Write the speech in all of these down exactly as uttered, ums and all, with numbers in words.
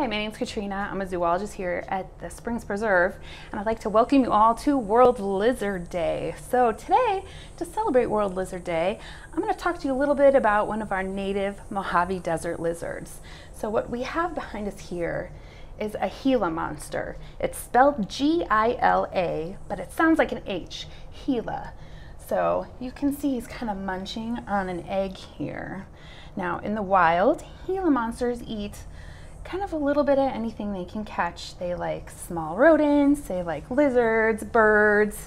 Hi, my name is Katrina. I'm a zoologist here at the Springs Preserve, and I'd like to welcome you all to World Lizard Day. So today, to celebrate World Lizard Day, I'm going to talk to you a little bit about one of our native Mojave Desert lizards. So what we have behind us here is a Gila monster. It's spelled G I L A, but it sounds like an H, Gila. So you can see he's kind of munching on an egg here. Now in the wild, Gila monsters eat kind of a little bit of anything they can catch. They like small rodents, they like lizards, birds,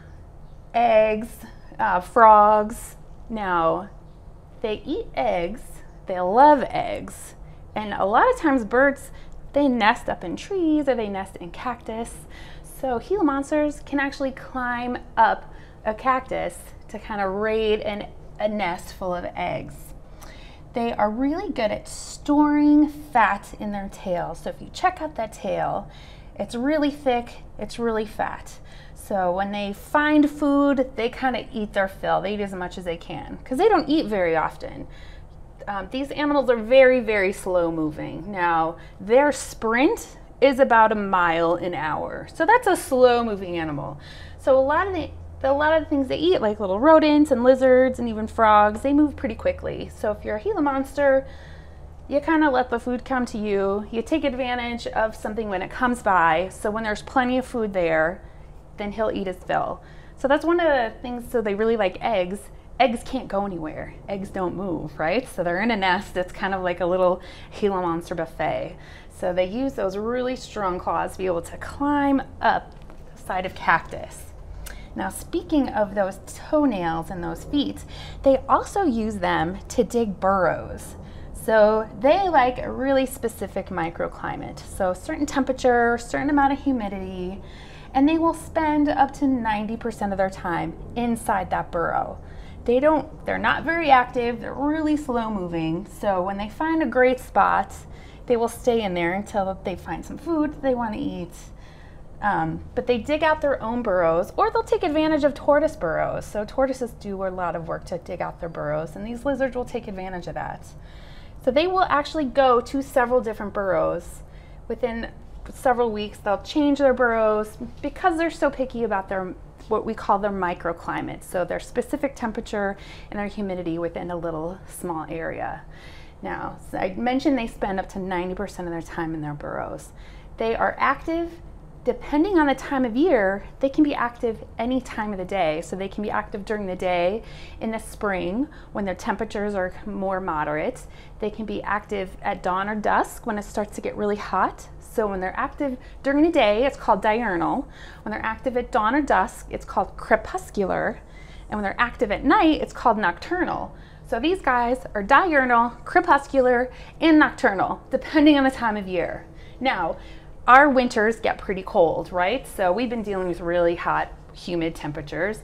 eggs, uh, frogs. Now, they eat eggs, they love eggs, and a lot of times birds, they nest up in trees or they nest in cactus. So Gila monsters can actually climb up a cactus to kind of raid an, a nest full of eggs. They are really good at storing fat in their tail. So if you check out that tail, it's really thick, it's really fat. So when they find food, they kind of eat their fill. They eat as much as they can because they don't eat very often. Um, these animals are very, very slow moving. Now, their sprint is about a mile an hour. So that's a slow moving animal. So a lot of the A lot of the things they eat, like little rodents and lizards and even frogs, they move pretty quickly. So if you're a Gila monster, you kind of let the food come to you. You take advantage of something when it comes by. So when there's plenty of food there, then he'll eat his fill. So that's one of the things, so they really like eggs. Eggs can't go anywhere. Eggs don't move, right? So they're in a nest. It's kind of like a little Gila monster buffet. So they use those really strong claws to be able to climb up the side of cactus. Now, speaking of those toenails and those feet, they also use them to dig burrows. So they like a really specific microclimate. So certain temperature, certain amount of humidity, and they will spend up to ninety percent of their time inside that burrow. They don't, they're not very active, they're really slow moving. So when they find a great spot, they will stay in there until they find some food that they want to eat. Um, but they dig out their own burrows, or they'll take advantage of tortoise burrows. So tortoises do a lot of work to dig out their burrows, and these lizards will take advantage of that. So they will actually go to several different burrows. Within several weeks, they'll change their burrows because they're so picky about their, what we call their microclimate. So their specific temperature and their humidity within a little small area. Now, so I mentioned they spend up to ninety percent of their time in their burrows. They are active. Depending on the time of year, they can be active any time of the day. So they can be active during the day in the spring when their temperatures are more moderate. They can be active at dawn or dusk when it starts to get really hot. So when they're active during the day, it's called diurnal. When they're active at dawn or dusk, it's called crepuscular. And when they're active at night, it's called nocturnal. So these guys are diurnal, crepuscular, and nocturnal, depending on the time of year. Now, our winters get pretty cold, right? So we've been dealing with really hot, humid temperatures.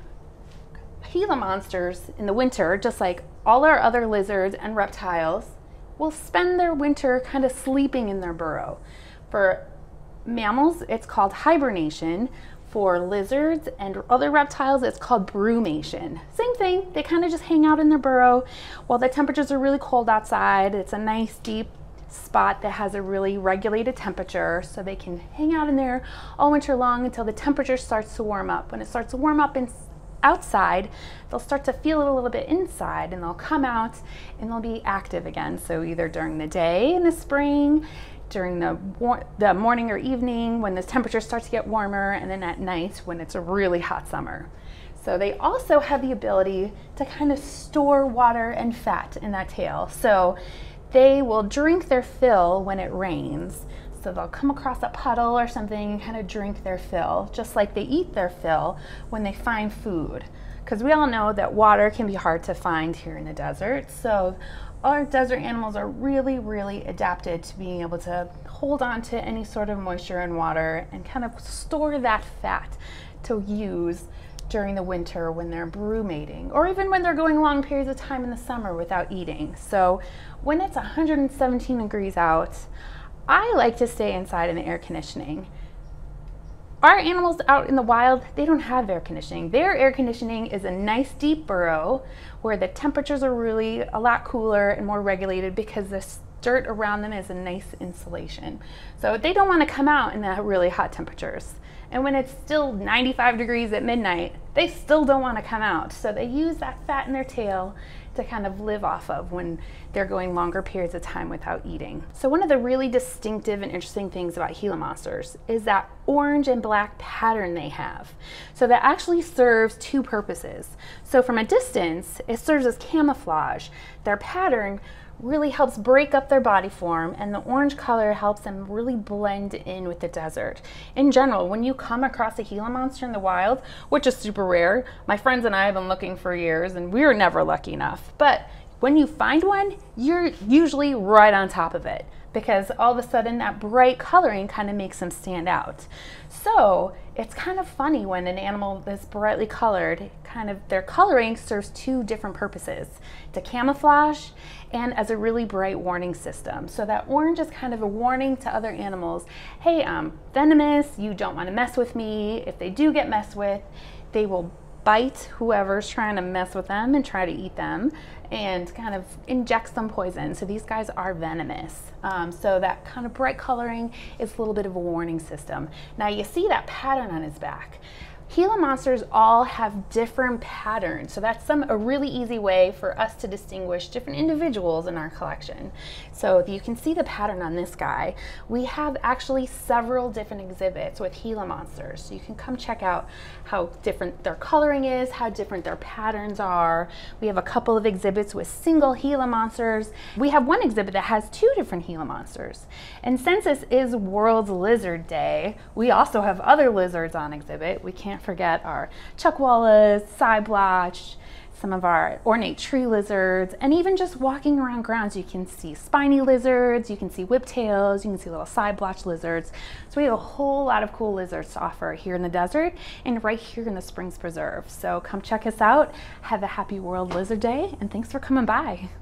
Gila monsters in the winter, just like all our other lizards and reptiles, will spend their winter kind of sleeping in their burrow. For mammals, it's called hibernation. For lizards and other reptiles, it's called brumation. Same thing, they kind of just hang out in their burrow while the temperatures are really cold outside. It's a nice, deep spot that has a really regulated temperature, so they can hang out in there all winter long until the temperature starts to warm up. When it starts to warm up in, outside, they'll start to feel it a little bit inside, and they'll come out and they'll be active again. So either during the day in the spring, during the, the morning or evening when the temperature starts to get warmer, and then at night when it's a really hot summer. So they also have the ability to kind of store water and fat in that tail. So they will drink their fill when it rains. So they'll come across a puddle or something and kind of drink their fill, just like they eat their fill when they find food. Because we all know that water can be hard to find here in the desert. So our desert animals are really, really adapted to being able to hold on to any sort of moisture and water and kind of store that fat to use during the winter when they're brumating, or even when they're going long periods of time in the summer without eating. So when it's one hundred seventeen degrees out, I like to stay inside in the air conditioning. Our animals out in the wild, they don't have air conditioning. Their air conditioning is a nice deep burrow where the temperatures are really a lot cooler and more regulated because this dirt around them is a nice insulation. So they don't want to come out in the really hot temperatures. And when it's still ninety-five degrees at midnight, they still don't want to come out. So they use that fat in their tail to kind of live off of when they're going longer periods of time without eating. So one of the really distinctive and interesting things about Gila monsters is that orange and black pattern they have. So that actually serves two purposes. So from a distance, it serves as camouflage. Their pattern really helps break up their body form, and the orange color helps them really blend in with the desert. In general, when you come across a Gila monster in the wild, which is super rare, my friends and I have been looking for years and we were never lucky enough, but when you find one, you're usually right on top of it, because all of a sudden that bright coloring kind of makes them stand out. So it's kind of funny when an animal that's brightly colored, kind of their coloring serves two different purposes: to camouflage and as a really bright warning system. So that orange is kind of a warning to other animals, hey, I'm venomous, you don't want to mess with me. If they do get messed with, they will bite whoever's trying to mess with them and try to eat them, and kind of inject some poison. So these guys are venomous. Um, so that kind of bright coloring is a little bit of a warning system. Now you see that pattern on his back. Gila monsters all have different patterns, so that's some a really easy way for us to distinguish different individuals in our collection. So you can see the pattern on this guy. We have actually several different exhibits with Gila monsters, so you can come check out how different their coloring is, how different their patterns are. We have a couple of exhibits with single Gila monsters. We have one exhibit that has two different Gila monsters. And since this is World Lizard Day, we also have other lizards on exhibit. We can't forget our chuckwallas, cyblotch, some of our ornate tree lizards, and even just walking around grounds, you can see spiny lizards, you can see whiptails, you can see little cyblotch lizards. So we have a whole lot of cool lizards to offer here in the desert and right here in the Springs Preserve. So come check us out. Have a happy World Lizard Day, and thanks for coming by.